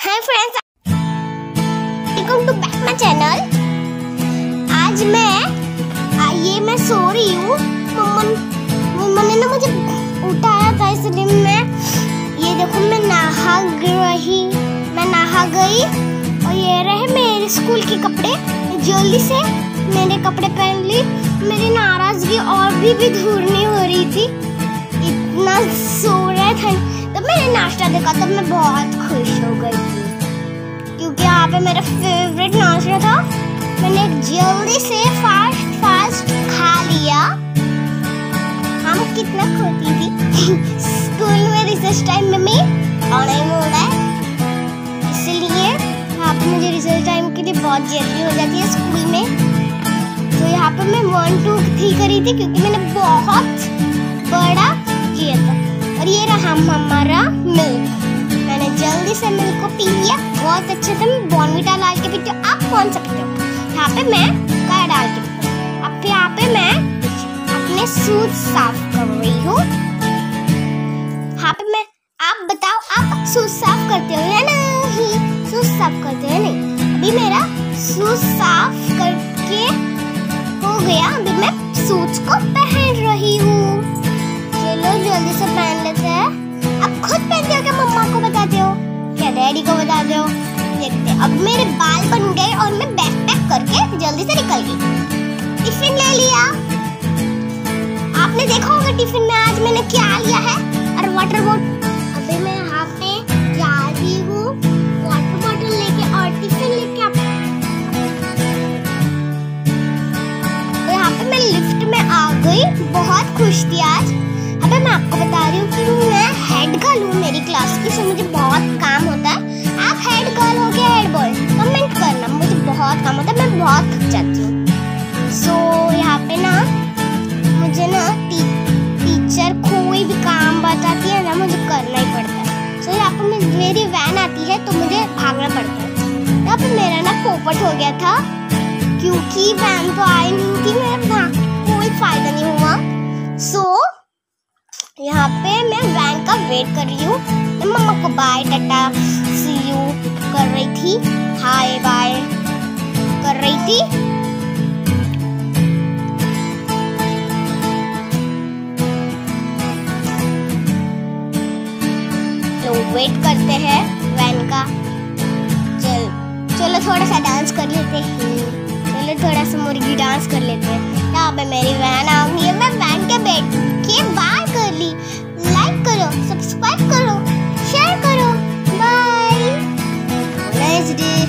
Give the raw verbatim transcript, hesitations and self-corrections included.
Hi friends, welcome to back my channel. आज मैं आ, ये मैं सो रही हूँ। मम्मा ने ना मुझे उठाया था, इसलिए मैं ये देखो मैं नहा रही मैं नहा गई और ये रहे मेरे स्कूल के कपड़े। जल्दी से मैंने कपड़े पहन ली। मेरी नाराजगी और भी, भी दूर नहीं हो रही थी, इतना सो रहा था। तब मैंने नाश्ता देखा तब मैं बहुत खुश हो गई थी, क्योंकि यहाँ पे मेरा फेवरेट नाश्ता था। मैंने जल्दी से फास्ट फास्ट खा लिया। हम कितना खोती थी स्कूल में रिसेस टाइम में मैं और नहीं बोल रहा है, इसलिए यहाँ पे मुझे रिसेस टाइम के लिए बहुत जल्दी हो जाती है स्कूल में। तो यहाँ पे मैं वन टू थ्री करी थी, क्योंकि मैंने बहुत बड़ा किया था। और ये रहा हमारा मिल्क। मैंने जल्दी से मिल्क को पी लिया, बहुत अच्छे से। मैं बॉर्नविटा डाल के पीती हूँ, आप कौन सा पीते हो? यहाँ पे मैं क्या डाल के पीती हूँ। अब यहाँ पे मैं अपने शूज साफ कर रही हूँ। यहाँ पे मैं, आप बताओ, आप शूज साफ करते हो या नहीं? शूज साफ करते हो नहीं? अभी मेरा शूज साफ करके हो गया। अभी मैं शूज को पहन रही हूँ। चलो जल्दी से पहन लेते हैं। अब खुद पहनते हो क्या मम्मा को बताते हो, क्या डैडी को बताते हो? देखते हैं। अब मेरे बाल बन गए और मैं बैग पैक करके जल्दी से निकल गई। टिफिन ले लिया। आपने देखा होगा टिफिन में आज मैंने क्या लिया है, और वाटर बॉटल। अभी मैं यहाँ पे जा रही हूँ वाटर बॉटल लेके और टिफिन लेके। आप तो यहाँ पे मैं लिफ्ट में आ गई, बहुत खुश थी आज। अबे मैं आपको बता रही हूँ कि मैं हेड गर्ल हूँ मेरी क्लास की, सो मुझे बहुत काम होता है। आप हेड गर्ल हो क्या हेड बॉय? कमेंट करना, मुझे बहुत काम होता है, मैं बहुत थक जाती हूँ। सो यहाँ पे ना मुझे ना टी, टीचर कोई भी काम बताती है ना, मुझे करना ही पड़ता है। सो यहाँ पे मेरी वैन आती है तो मुझे भागना पड़ता है। यहाँ पे मेरा ना पोपट हो गया था, क्योंकि वैन तो आई नहीं थी, मेरा कोई फायदा नहीं हुआ। सो यहाँ पे मैं वैन का वेट कर रही हूँ। मैं मम्मा को बाय टाटा सी यू कर रही थी, हाय बाय कर रही थी। तो वेट करते हैं वैन का। चल चलो थोड़ा सा डांस कर लेते हैं। चलो थोड़ा सा मुर्गी डांस कर लेते हैं। यहाँ पे मेरी वैन आ गई है। मैं वैन के बैठ के बाय कर ली। लाइक करो, सब्सक्राइब करो, शेयर करो। Bye, nice day.